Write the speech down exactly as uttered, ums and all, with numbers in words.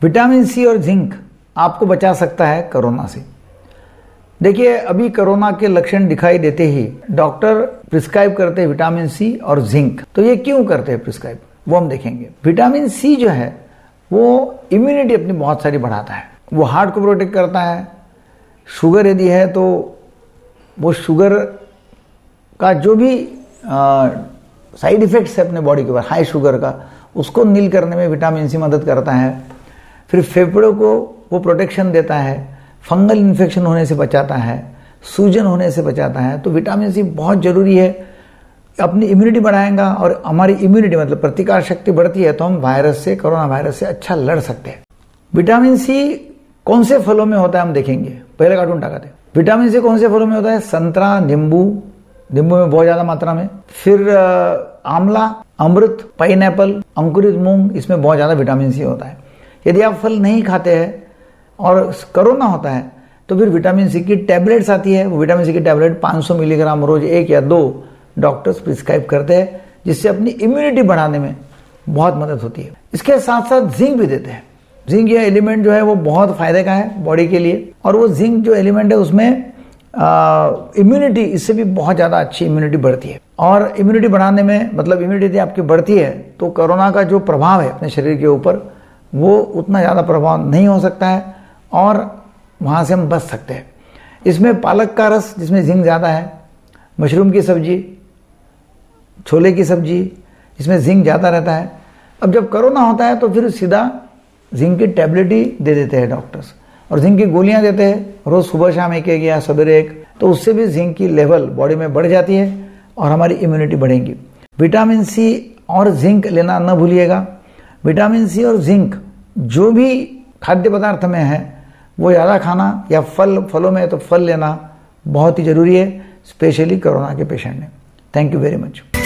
Vitamin C और zinc आपको बचा सकता है कोरोना से। देखिए, अभी कोरोना के लक्षण दिखाई देते ही डॉक्टर प्रिस्क्राइब करते हैं विटामिन सी और जिंक। तो ये क्यों करते हैं प्रिस्क्राइब, वो हम देखेंगे। विटामिन सी जो है वो इम्यूनिटी अपनी बहुत सारी बढ़ाता है, वो हार्ट को प्रोटेक्ट करता है। शुगर यदि है तो वो शुगर का जो भी साइड इफेक्ट्स है अपने बॉडी के ऊपर, हाई शुगर का, उसको नील करने में विटामिन सी मदद करता है। फिर फेफड़ों को वो प्रोटेक्शन देता है, फंगल इन्फेक्शन होने से बचाता है, सूजन होने से बचाता है। तो विटामिन सी बहुत जरूरी है, अपनी इम्यूनिटी बढ़ाएगा और हमारी इम्यूनिटी मतलब प्रतिकार शक्ति बढ़ती है तो हम वायरस से, कोरोना वायरस से अच्छा लड़ सकते हैं। विटामिन सी कौन से फलों में होता है हम देखेंगे। पहले कार्टून टाकाते। विटामिन सी कौन से फलों में होता है? संतरा, नींबू, नींबू में बहुत ज्यादा मात्रा में। फिर आंवला, अमृत, पाइनएप्पल, अंकुरित मूंग, इसमें बहुत ज्यादा विटामिन सी होता है। यदि आप फल नहीं खाते हैं और कोरोना होता है तो फिर विटामिन सी की टैबलेट्स आती है। वो विटामिन सी की टैबलेट पाँच सौ मिलीग्राम रोज एक या दो डॉक्टर्स प्रिस्क्राइब करते हैं, जिससे अपनी इम्यूनिटी बढ़ाने में बहुत मदद होती है। इसके साथ साथ जिंक भी देते हैं। जिंक ये एलिमेंट जो है वो बहुत फायदे का है बॉडी के लिए, और वो जिंक जो एलिमेंट है उसमें इम्यूनिटी, इससे भी बहुत ज़्यादा अच्छी इम्यूनिटी बढ़ती है। और इम्यूनिटी बढ़ाने में मतलब इम्यूनिटी यदि आपकी बढ़ती है तो कोरोना का जो प्रभाव है अपने शरीर के ऊपर वो उतना ज़्यादा प्रभाव नहीं हो सकता है और वहाँ से हम बच सकते हैं। इसमें पालक का रस जिसमें जिंक ज़्यादा है, मशरूम की सब्जी, छोले की सब्जी, इसमें जिंक ज़्यादा रहता है। अब जब कोरोना होता है तो फिर सीधा जिंक की टैबलेट ही दे देते हैं डॉक्टर्स, और जिंक की गोलियां देते हैं रोज सुबह शाम एक एक या सवेरे एक। तो उससे भी जिंक की लेवल बॉडी में बढ़ जाती है और हमारी इम्यूनिटी बढ़ेगी। विटामिन सी और जिंक लेना न भूलिएगा। विटामिन सी और जिंक जो भी खाद्य पदार्थ में है वो ज़्यादा खाना, या फल फलों में है तो फल लेना बहुत ही जरूरी है, स्पेशली कोरोना के पेशेंट में। Thank you very much.